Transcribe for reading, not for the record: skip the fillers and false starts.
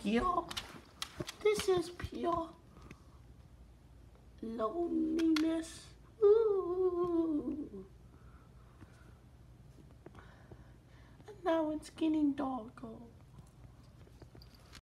pure. This is pure loneliness. Ooh. And now it's getting darker.